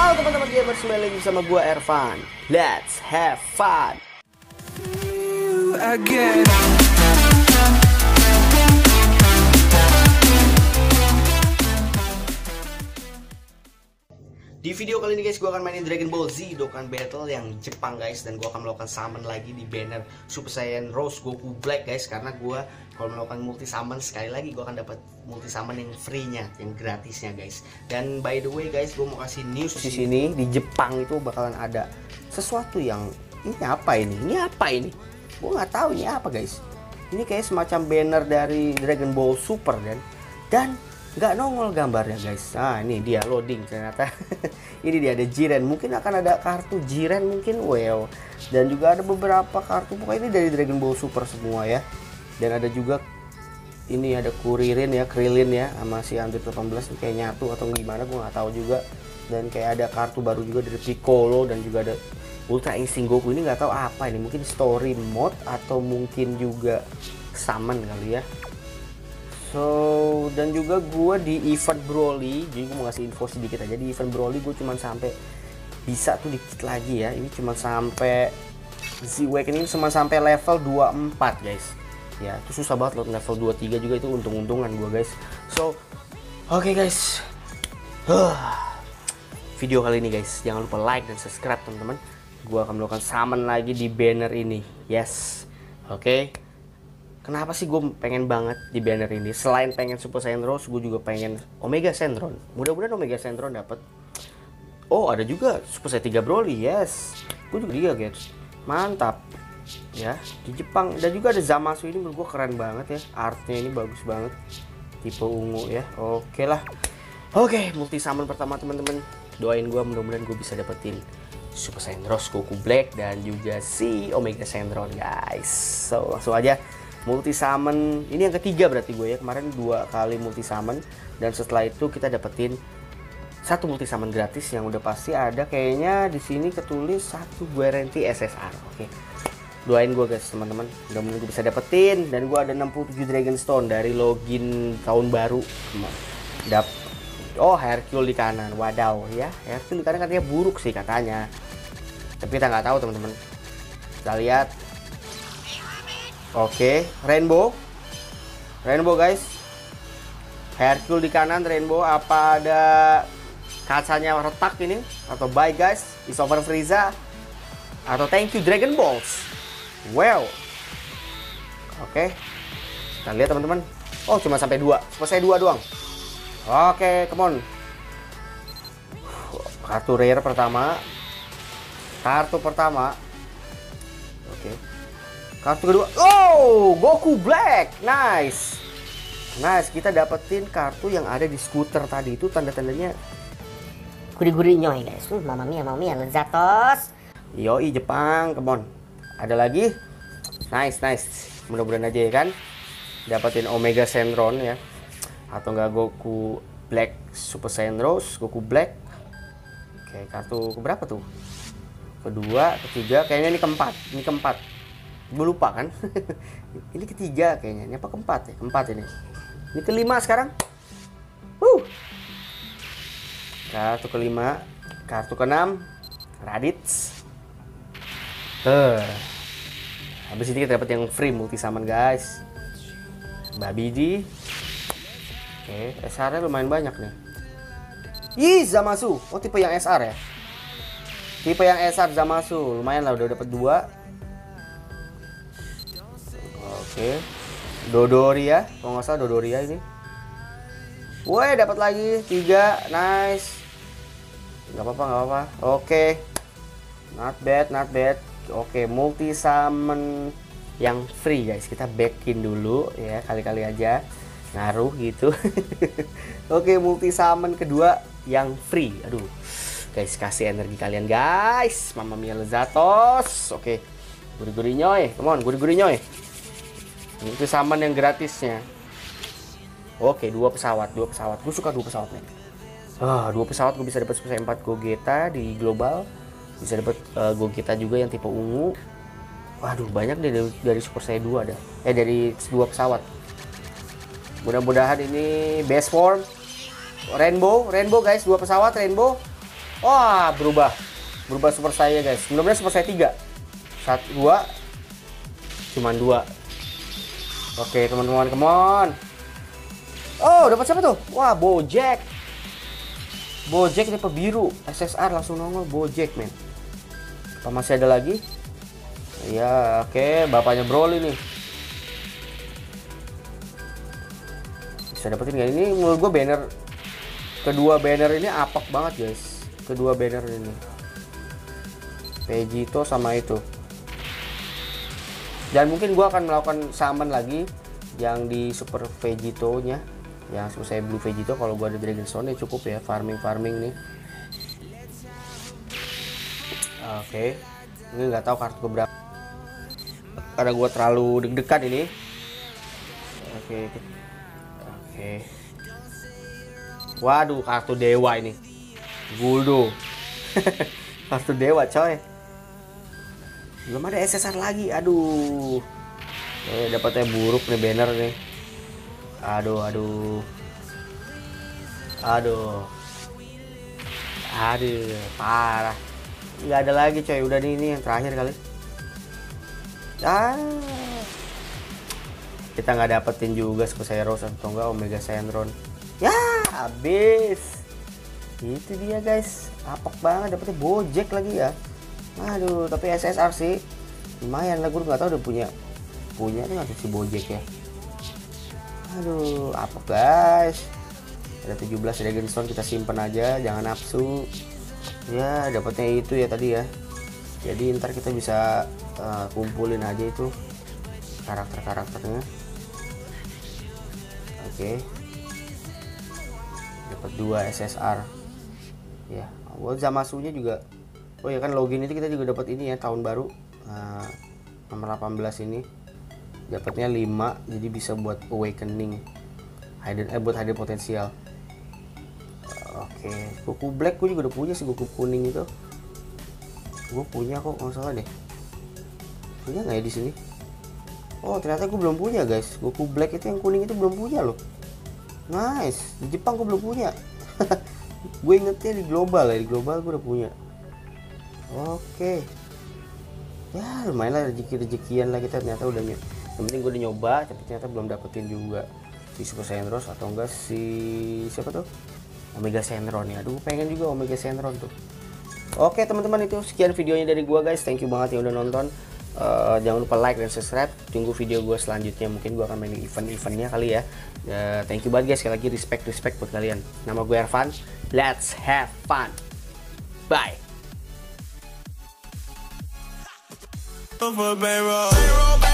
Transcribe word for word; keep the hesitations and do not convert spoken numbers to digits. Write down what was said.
Halo teman-teman gamers, kembali lagi sama gua Ervan. Let's have fun. Again. Di video kali ini guys, gue akan mainin Dragon Ball Z Dokkan Battle yang Jepang guys. Dan gue akan melakukan summon lagi di banner Super Saiyan Rose Goku Black guys. Karena gue kalau melakukan multi summon sekali lagi, gue akan dapat multi summon yang free-nya, yang gratisnya guys. Dan by the way guys, gue mau kasih news di sini. Di Jepang itu bakalan ada sesuatu yang, ini apa ini? Ini apa ini? Gue nggak tahu ini apa guys. Ini kayak semacam banner dari Dragon Ball Super kan. Dan nggak nongol gambarnya guys. Nah ini dia loading ternyata. Ini dia ada Jiren, mungkin akan ada kartu Jiren mungkin, wow. Dan juga ada beberapa kartu, pokoknya ini dari Dragon Ball Super semua ya. Dan ada juga ini ada Kuririn ya, Krillin ya, sama si Android delapan belas kayak nyatu atau gimana, gue nggak tahu juga. Dan kayak ada kartu baru juga dari Piccolo, dan juga ada Ultra Instinct Goku. Ini nggak tahu apa ini, mungkin story mode atau mungkin juga summon kali ya. So, dan juga gue di event Broly, jadi gue mau ngasih info sedikit aja. Di event Broly gue cuman sampai bisa tuh dikit lagi ya. Ini cuma sampai Z-Waken ini cuma sampai level dua puluh empat guys. Ya, itu susah banget loh, level dua puluh tiga juga itu untung-untungan gue guys. So, oke okay guys. Huh. Video kali ini guys, jangan lupa like dan subscribe teman-teman. Gue akan melakukan summon lagi di banner ini. Yes. Oke. Okay. Kenapa sih gue pengen banget di banner ini? Selain pengen Super Saiyan Rose, gue juga pengen Omega Shenron. Mudah-mudahan Omega Shenron dapat. Oh, ada juga Super Saiyan tiga Broly, yes. Gue juga dia guys. Mantap. Ya, di Jepang. Dan juga ada Zamasu, ini menurut gue keren banget ya. Artnya ini bagus banget. Tipe ungu ya. Oke lah. Oke, multi summon pertama teman-teman. Doain gue mudah-mudahan gue bisa dapetin Super Saiyan Rose Goku Black dan juga si Omega Shenron guys. So, langsung aja multi summon. Ini yang ketiga berarti gue ya. Kemarin dua kali multi summon, dan setelah itu kita dapetin satu multi summon gratis yang udah pasti ada kayaknya di sini ketulis satu guarantee S S R. Oke. Doain gue guys teman-teman, mudah-mudahan gue bisa dapetin. Dan gue ada enam puluh tujuh Dragon Stone dari login tahun baru. Dap Oh, Hercule di kanan. Wadaw ya. Hercule di kanan katanya buruk sih katanya. Tapi kita nggak tahu teman-teman. Kita lihat. Oke, Rainbow, Rainbow guys, Hercule di kanan, Rainbow. Apa ada kacanya retak ini? Atau bye guys, is over Frieza? Atau thank you Dragon Balls? Wow. Oke, kita lihat teman-teman. Oh, cuma sampai dua, selesai dua doang. Oke, come on. Kartu rare pertama, kartu pertama. Oke. Kartu kedua, oh, Goku Black, nice, nice. Kita dapetin kartu yang ada di skuter tadi itu, tanda-tandanya guri-guri nyoy guys. Uh, mama mia, mama mia, lezatos. Yoi Jepang, come on. Ada lagi, nice, nice. Mudah-mudahan aja ya kan, dapetin Omega Shenron ya, atau enggak Goku Black Super Saiyan Rose, Goku Black. Oke, kartu keberapa tuh? Kedua, ketiga, kayaknya ini keempat, ini keempat. Gue lupa kan. Ini ketiga kayaknya. Ini apa keempat ya? Keempat ini. Ini kelima sekarang. Wuh. Kartu kelima, kartu keenam, Raditz. Eh. Habis ini kita dapat yang free multi summon guys. Babidi. Oke, S R-nya lumayan banyak nih. Ih, Zamasu. Oh, tipe yang S R ya. Tipe yang S R Zamasu. Lumayan lah, udah dapat dua. Oke, Dodoria, kalau nggak salah Dodoria ini. Woi, dapat lagi tiga, nice. Nggak apa-apa, nggak apa-apa. Oke, not bad, not bad. Oke, multi summon yang free guys. Kita backin dulu ya, kali-kali aja ngaruh gitu. Oke, multi summon kedua yang free. Aduh, guys, kasih energi kalian guys. Mama mia lezatos. Oke, guri-guri nyoy, come on, guri-guri nyoy. Itu summon yang gratisnya. Oke, dua pesawat, dua pesawat. Gue suka dua pesawat nih. Ah, dua pesawat gue bisa dapat Super Saiyan empat Gogeta di global. Bisa dapat uh, Gogeta juga yang tipe ungu. Waduh, banyak deh dari, dari Super Saiyan dua ada. Eh, dari dua pesawat. Mudah-mudahan ini best form. Rainbow, Rainbow guys, dua pesawat Rainbow. Wah, berubah. Berubah Super Saya, guys. Mudah-mudahan Super Saya tiga. Satu, dua. Cuman dua. Oke, teman-teman, come on. Oh, dapat siapa tuh? Wah, Bojack. Bojack ini biru. S S R langsung nongol Bojack, men. Apa masih ada lagi? Ya, oke, bapaknya Broly nih. Bisa dapetin nggak? Ini menurut gue banner kedua banner ini apok banget, guys. Kedua banner ini. Vegito sama itu. Dan mungkin gue akan melakukan summon lagi yang di Super Vegito-nya, yang Super Saiyan Blue Vegito. Kalau gue ada Dragon Stone ya cukup ya, farming-farming nih. Oke, ini nggak tahu kartu keberapa karena gue terlalu deg-degan ini. Oke, oke. Waduh, kartu dewa ini, Guldo. Kartu dewa, coy. Belum ada S S R lagi, aduh. Eh, dapatnya buruk nih banner nih. Aduh, aduh. Aduh. Aduh, parah. Nggak ada lagi, coy. Udah nih, ini yang terakhir kali. Ah. Kita nggak dapetin juga Super Saiyan Rose atau enggak Omega Shenron. Ya, habis. Itu dia, guys. Apok banget, dapetnya Bojack lagi ya. Aduh, tapi S S R sih lumayan lah. Gue nggak tahu udah punya punya nih nggak si Bojack ya. Aduh, apa guys, ada tujuh belas Dragon Stone, kita simpen aja, jangan nafsu ya. Dapatnya itu ya tadi ya, jadi ntar kita bisa uh, kumpulin aja itu karakter-karakternya. Oke, dapat dua S S R ya. Buat Zamasunya juga. Oh ya kan, login itu kita juga dapat ini ya, tahun baru uh, nomor delapan belas ini dapatnya lima, jadi bisa buat awakening hidden, eh buat hidden potensial. Uh, Oke, okay. Goku Black gue juga udah punya sih, Goku kuning itu gue punya kok, nggak salah deh. Punya nggak ya di sini? Oh ternyata gue belum punya, guys. Goku Black itu yang kuning itu belum punya loh. Nice, di Jepang gue belum punya. Gue ingetnya di global ya, di global gue udah punya. Oke, ya lumayan lah, rezeki-rezekian lah kita ternyata udah nyoba. Yang penting gue udah nyoba, tapi ternyata belum dapetin juga si Super Saiyan Rose atau enggak si siapa tuh, Omega Shenron ya. Aduh, pengen juga Omega Shenron tuh. Oke teman-teman, itu sekian videonya dari gue, guys. Thank you banget yang udah nonton. Uh, jangan lupa like dan subscribe. Tunggu video gue selanjutnya, mungkin gue akan main event-eventnya kali ya. Uh, thank you banget, guys. Sekali lagi respect respect buat kalian. Nama gue Ervan. Let's have fun. Bye. Over,